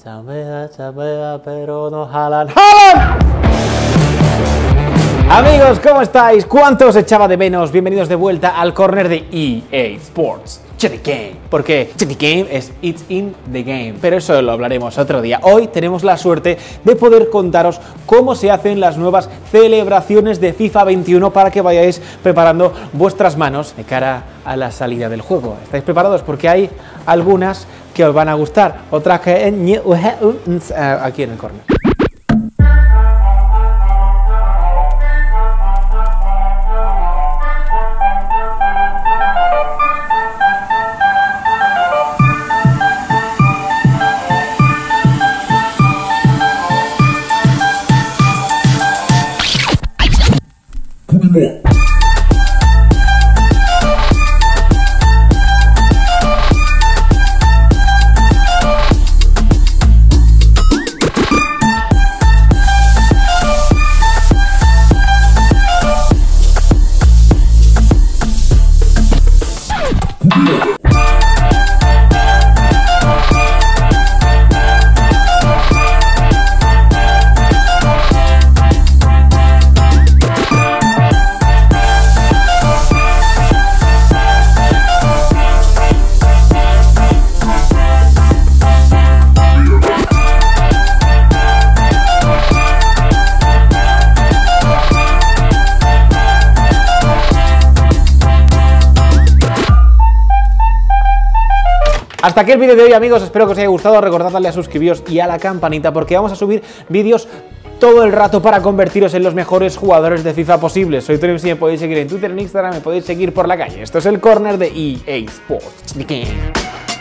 Chapea, pero no jalan. ¡Jalan! Amigos, ¿cómo estáis? ¿Cuánto os echaba de menos? Bienvenidos de vuelta al corner de EA Sports The Game. Porque The Game es It's in the Game. Pero eso lo hablaremos otro día. Hoy tenemos la suerte de poder contaros cómo se hacen las nuevas celebraciones de FIFA 21 para que vayáis preparando vuestras manos de cara a la salida del juego. ¿Estáis preparados? Porque hay algunas que os van a gustar, otras que aquí en el corner. Hasta aquí el vídeo de hoy, amigos, espero que os haya gustado. Recordad darle a suscribiros y a la campanita porque vamos a subir vídeos todo el rato para convertiros en los mejores jugadores de FIFA posibles. Soy Tony, me podéis seguir en Twitter, en Instagram, me podéis seguir por la calle. Esto es el corner de EA Sports The Game.